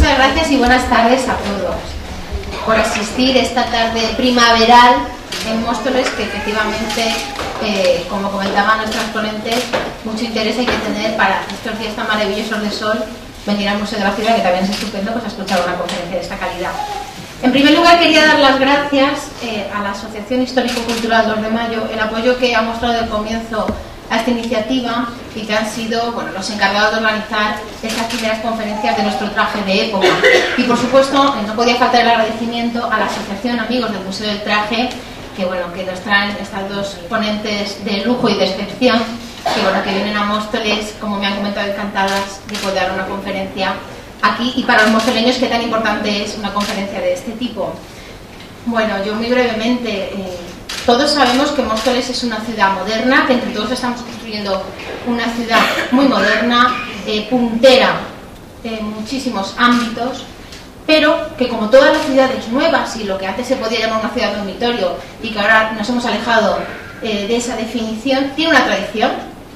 Muchas gracias y buenas tardes a todos por asistir esta tarde primaveral en Móstoles, que efectivamente, como comentaban nuestras ponentes, mucho interés hay que tener para estos días tan maravillosos de sol, venir al Museo de la Ciudad, que también es estupendo, pues a escuchar una conferencia de esta calidad. En primer lugar, quería dar las gracias a la Asociación Histórico-Cultural 2 de Mayo, el apoyo que ha mostrado desde el comienzo a esta iniciativa y que han sido los encargados de organizar estas primeras conferencias de nuestro traje de época. Y por supuesto, no podía faltar el agradecimiento a la Asociación Amigos del Museo del Traje, que nos traen estas dos ponentes de lujo y de excepción, que vienen a Móstoles, como me han comentado, encantadas de poder dar una conferencia aquí, y para los mostoleños qué tan importante es una conferencia de este tipo. Bueno, yo muy brevemente, todos sabemos que Móstoles es una ciudad moderna, que entre todos estamos construyendo una ciudad muy moderna, puntera en muchísimos ámbitos, pero que, como todas las ciudades nuevas y lo que antes se podía llamar una ciudad dormitorio y que ahora nos hemos alejado de esa definición, tiene una tradición.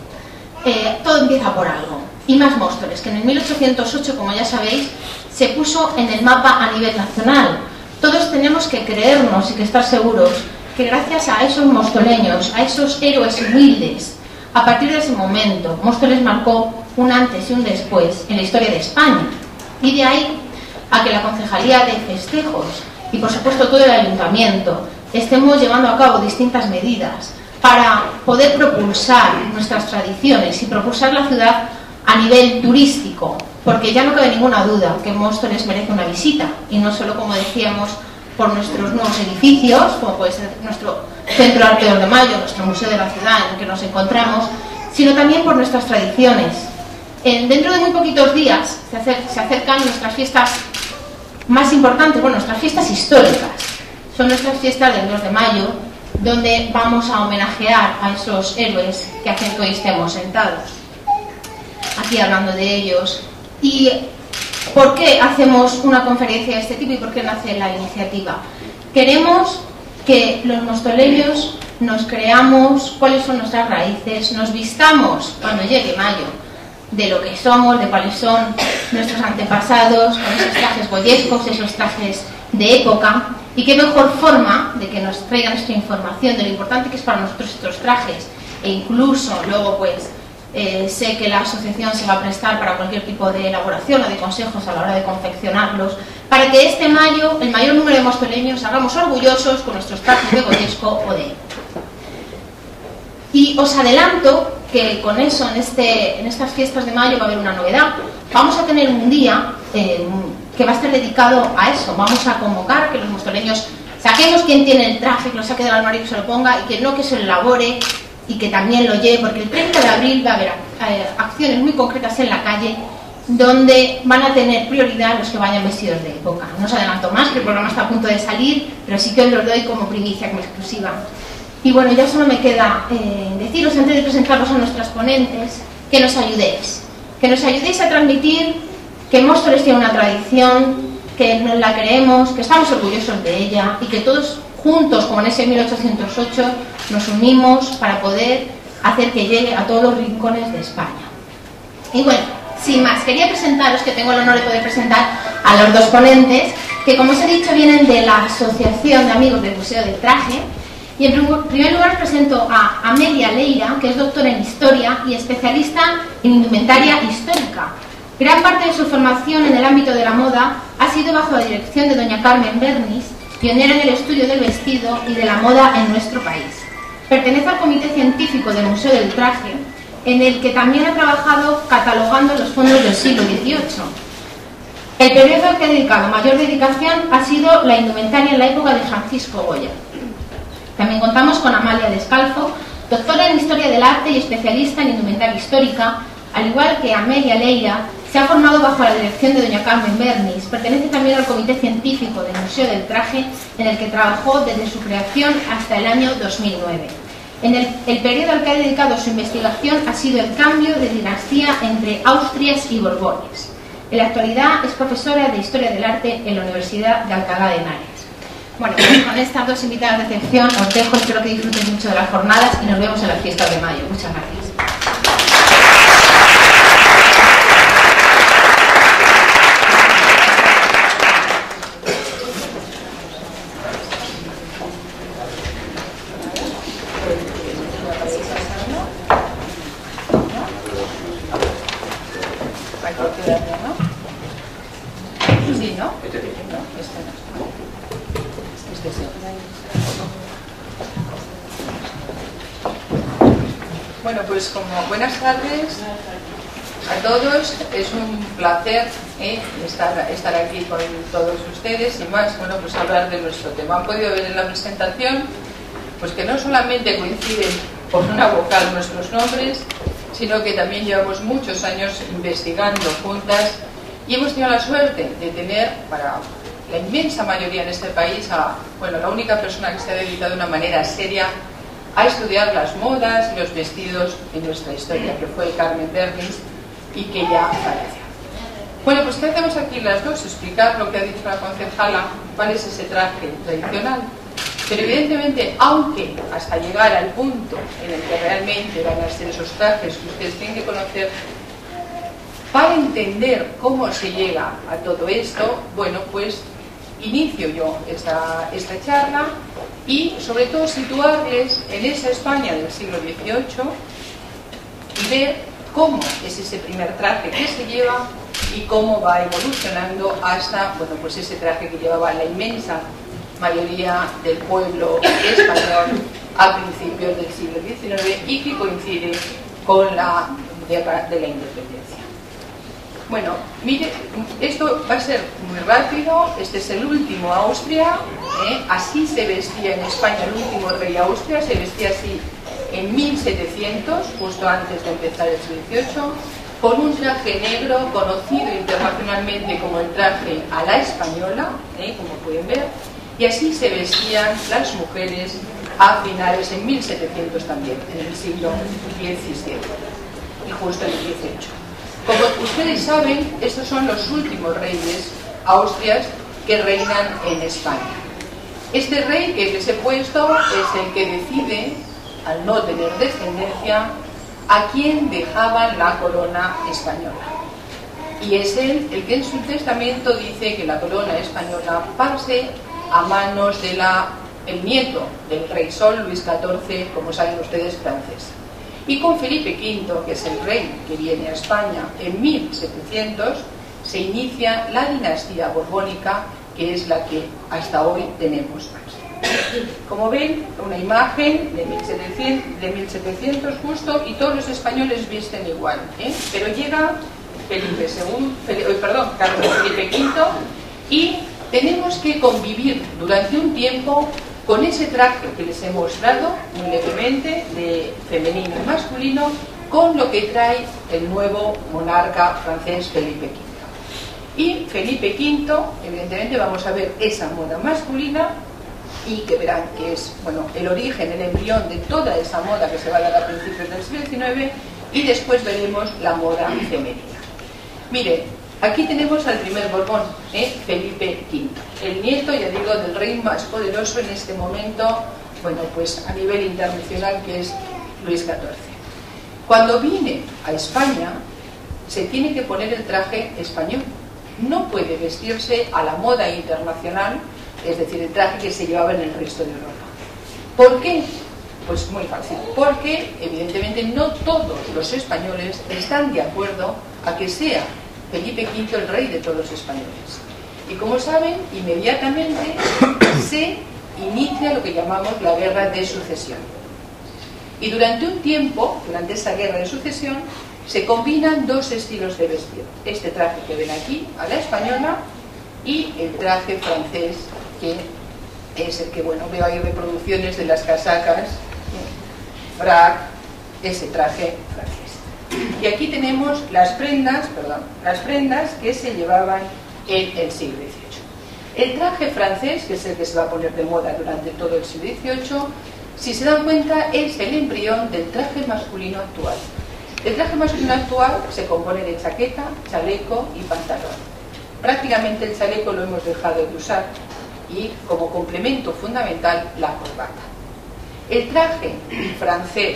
Todo empieza por algo, y más Móstoles, que en el 1808, como ya sabéis, se puso en el mapa a nivel nacional. Todos tenemos que creernos y que estar seguros que gracias a esos mostoleños, a esos héroes humildes, a partir de ese momento, Móstoles marcó un antes y un después en la historia de España. Y de ahí a que la Concejalía de Festejos y, por supuesto, todo el Ayuntamiento estemos llevando a cabo distintas medidas para poder propulsar nuestras tradiciones y propulsar la ciudad a nivel turístico, porque ya no cabe ninguna duda que Móstoles merece una visita, y no solo, como decíamos, por nuestros nuevos edificios, como puede ser nuestro Centro de Arte 2 de Mayo, nuestro Museo de la Ciudad en el que nos encontramos, sino también por nuestras tradiciones. Dentro de muy poquitos días se acercan nuestras fiestas más importantes, nuestras fiestas históricas. Son nuestras fiestas del 2 de mayo, donde vamos a homenajear a esos héroes que hacen que hoy estemos sentados aquí hablando de ellos. ¿Y por qué hacemos una conferencia de este tipo y por qué nace la iniciativa? Queremos que los mostoleños nos creamos cuáles son nuestras raíces, nos vistamos cuando llegue mayo de lo que somos, de cuáles son nuestros antepasados, con esos trajes goyescos, esos trajes de época. Y qué mejor forma de que nos traigan esta información de lo importante que es para nosotros estos trajes, e incluso luego sé que la asociación se va a prestar para cualquier tipo de elaboración o de consejos a la hora de confeccionarlos, para que este mayo el mayor número de mostoleños salgamos orgullosos con nuestros trajes de goyesco o de época. Y os adelanto que con eso, en estas fiestas de mayo, va a haber una novedad. Vamos a tener un día que va a estar dedicado a eso. Vamos a convocar a que los mostoleños saquemos quien tiene el traje, que lo saque del armario y que se lo ponga, y quien no, que se lo elabore y que también lo lleve, porque el 30 de abril va a haber acciones muy concretas en la calle donde van a tener prioridad los que vayan vestidos de época. No os adelanto más, que el programa está a punto de salir, pero sí que os lo doy como primicia, como exclusiva. Y bueno, ya solo me queda deciros, antes de presentaros a nuestras ponentes, que nos ayudéis a transmitir que Móstoles tiene una tradición, que nos la creemos, que estamos orgullosos de ella y que todos juntos, como en ese 1808, nos unimos para poder hacer que llegue a todos los rincones de España. Y bueno, sin más, quería presentaros, que tengo el honor de poder presentar a los dos ponentes, que, como os he dicho, vienen de la Asociación de Amigos del Museo del Traje. Y en primer lugar presento a Amelia Leira, que es doctora en Historia y especialista en indumentaria histórica. Gran parte de su formación en el ámbito de la moda ha sido bajo la dirección de doña Carmen Bernis, pionera en el estudio del vestido y de la moda en nuestro país. Pertenece al Comité Científico del Museo del Traje, en el que también ha trabajado catalogando los fondos del siglo XVIII. El periodo al que ha dedicado mayor dedicación ha sido la indumentaria en la época de Francisco Goya. También contamos con Amalia Descalzo, doctora en Historia del Arte y especialista en indumentaria histórica. Al igual que Amelia Leira, se ha formado bajo la dirección de doña Carmen Bernis. Pertenece también al Comité Científico del Museo del Traje, en el que trabajó desde su creación hasta el año 2009. El periodo al que ha dedicado su investigación ha sido el cambio de dinastía entre Austrias y Borbones. En la actualidad es profesora de Historia del Arte en la Universidad de Alcalá de Henares. Bueno, pues con estas dos invitadas de excepción os dejo, espero que disfrutéis mucho de las jornadas y nos vemos en las fiestas de mayo. Muchas gracias. Sí, ¿no? ¿No? Este no. Este sí. Bueno, pues como buenas tardes a todos. Es un placer estar aquí con todos ustedes y más, bueno, pues hablar de nuestro tema. Han podido ver en la presentación pues que no solamente coinciden por una vocal nuestros nombres, sino que también llevamos muchos años investigando juntas y hemos tenido la suerte de tener para la inmensa mayoría en este país la única persona que se ha dedicado de una manera seria a estudiar las modas y los vestidos en nuestra historia, que fue Carmen Berlins, y que ya falleció. Bueno, pues ¿qué hacemos aquí las dos? Explicar lo que ha dicho la concejala, cuál es ese traje tradicional. Pero evidentemente, aunque hasta llegar al punto en el que realmente van a ser esos trajes que ustedes tienen que conocer, para entender cómo se llega a todo esto, bueno, pues inicio yo esta charla y sobre todo situarles en esa España del siglo XVIII y ver cómo es ese primer traje que se lleva y cómo va evolucionando hasta, bueno, pues ese traje que llevaba la inmensa mayoría del pueblo español a principios del siglo XIX y que coincide con la guerra de la independencia. Bueno, mire, esto va a ser muy rápido. Este es el último Austria, así se vestía en España el último rey de Austria, se vestía así en 1700, justo antes de empezar el siglo XVIII, con un traje negro conocido internacionalmente como el traje a la española, como pueden ver, y así se vestían las mujeres a finales en 1700 también, en el siglo XVII y justo en el XVIII. Como ustedes saben, estos son los últimos reyes austrias que reinan en España. Este rey que les he puesto es el que decide, al no tener descendencia, a quién dejaban la corona española. Y es él el que en su testamento dice que la corona española pase a manos del nieto del rey Sol, Luis XIV, como saben ustedes, francés. Y con Felipe V, que es el rey que viene a España en 1700, se inicia la dinastía borbónica, que es la que hasta hoy tenemos. Como ven, una imagen de 1700 justo, y todos los españoles visten igual, pero llega Carlos Felipe V, y tenemos que convivir durante un tiempo con ese traje que les he mostrado muy levemente, de femenino y masculino, con lo que trae el nuevo monarca francés Felipe V. Y Felipe V, evidentemente vamos a ver esa moda masculina, y que verán que es, bueno, el origen, el embrión de toda esa moda que se va a dar a principios del siglo XIX, y después veremos la moda femenina. Mire, aquí tenemos al primer Borbón, Felipe V, el nieto, ya digo, del rey más poderoso en este momento, bueno, pues a nivel internacional, que es Luis XIV. Cuando viene a España, se tiene que poner el traje español. No puede vestirse a la moda internacional, es decir, el traje que se llevaba en el resto de Europa. ¿Por qué? Pues muy fácil, porque evidentemente no todos los españoles están de acuerdo a que sea Felipe V el rey de todos los españoles. Y como saben, inmediatamente se inicia lo que llamamos la guerra de sucesión. Y durante un tiempo, durante esa guerra de sucesión, se combinan dos estilos de vestir. Este traje que ven aquí, a la española, y el traje francés, que es el que, bueno, veo ahí reproducciones de las casacas, frac, ese traje francés. Y aquí tenemos las prendas que se llevaban en el siglo XVIII. El traje francés, que es el que se va a poner de moda durante todo el siglo XVIII, si se dan cuenta, es el embrión del traje masculino actual. El traje masculino actual se compone de chaqueta, chaleco y pantalón. Prácticamente el chaleco lo hemos dejado de usar, y como complemento fundamental, la corbata. El traje francés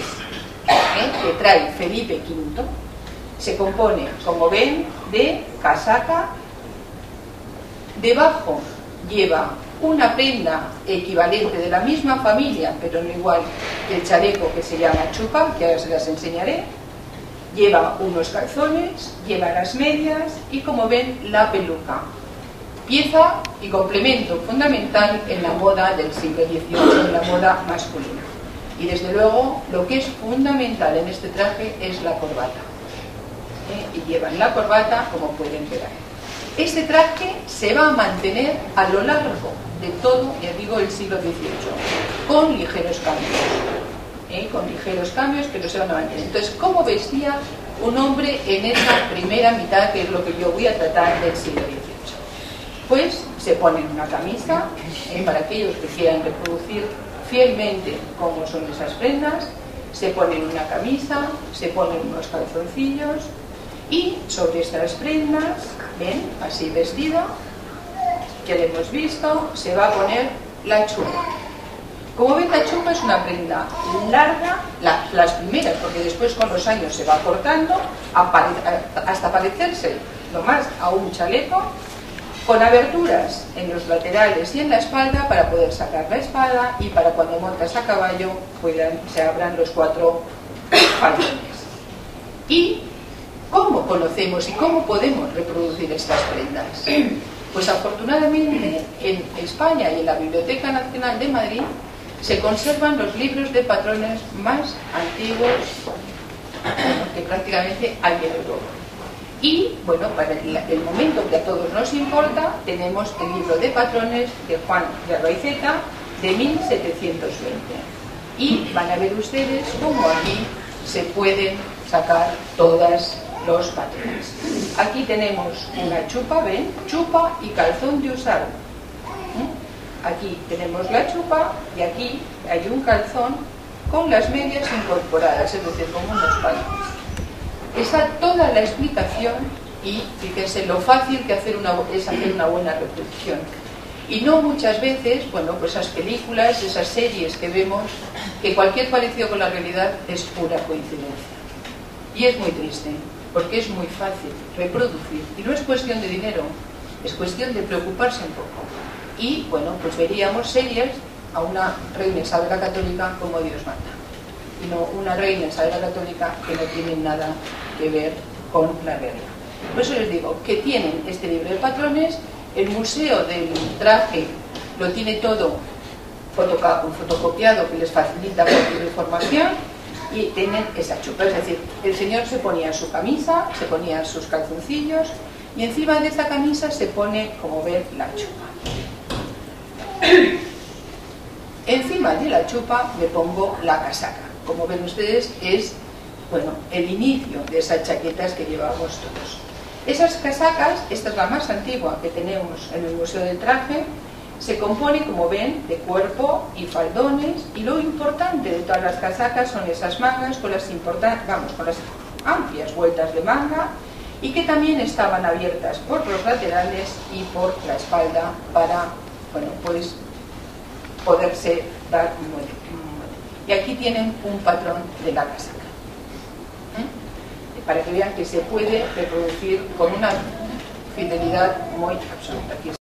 que trae Felipe V se compone, como ven, de casaca. Debajo lleva una prenda equivalente de la misma familia, pero no igual, que el chaleco, que se llama chupa, que ahora se las enseñaré. Lleva unos calzones, lleva las medias y, como ven, la peluca. pieza y complemento fundamental en la moda del siglo XVIII, en la moda masculina. Y desde luego lo que es fundamental en este traje es la corbata. Y llevan la corbata, como pueden ver ahí. Este traje se va a mantener a lo largo de todo, ya digo, el siglo XVIII, con ligeros cambios. Con ligeros cambios, pero se van a mantener. Entonces, ¿cómo vestía un hombre en esa primera mitad, que es lo que yo voy a tratar del siglo XVIII? Pues se ponen una camisa, para aquellos que quieran reproducir fielmente cómo son esas prendas, se ponen una camisa, se ponen unos calzoncillos y sobre estas prendas, ven, así vestido, que le hemos visto, se va a poner la chupa. Como ven, la chupa es una prenda larga, las primeras, porque después con los años se va cortando hasta parecerse lo más a un chaleco, con aberturas en los laterales y en la espalda para poder sacar la espada y para cuando montas a caballo se abran los 4 faldones. ¿Y cómo conocemos y cómo podemos reproducir estas prendas? Pues afortunadamente en España y en la Biblioteca Nacional de Madrid se conservan los libros de patrones más antiguos que prácticamente hay en Europa. Y, bueno, para el momento que a todos nos importa, tenemos el libro de patrones de Juan de Roizeta de 1720. Y van a ver ustedes cómo aquí se pueden sacar todos los patrones. Aquí tenemos una chupa, ¿ven? Chupa y calzón de usar. Aquí tenemos la chupa y aquí hay un calzón con las medias incorporadas, es decir, como unos pantalones. Está toda la explicación y fíjense lo fácil que es hacer una buena reproducción. Y no muchas veces, bueno, pues esas películas, esas series que vemos, que cualquier parecido con la realidad es pura coincidencia. Y es muy triste, porque es muy fácil reproducir. Y no es cuestión de dinero, es cuestión de preocuparse un poco. Y, bueno, pues veríamos series a una reina Isabel la Católica como Dios manda. Y no una reina Isabel la Católica que no tiene nada que ver con la realidad. Por eso les digo que tienen este libro de patrones, el museo del traje lo tiene todo fotocopiado que les facilita cualquier información y tienen esa chupa, es decir, el señor se ponía su camisa, se ponía sus calzoncillos y encima de esta camisa se pone, como ven, la chupa. Encima de la chupa me pongo la casaca. Como ven ustedes, es, bueno, el inicio de esas chaquetas que llevamos todos. Esas casacas, esta es la más antigua que tenemos en el Museo del Traje, se compone, como ven, de cuerpo y faldones, y lo importante de todas las casacas son esas mangas con las amplias vueltas de manga y que también estaban abiertas por los laterales y por la espalda para, bueno, pues poderse dar un modelo. Y aquí tienen un patrón de la casaca, para que vean que se puede reproducir con una fidelidad muy absoluta. Aquí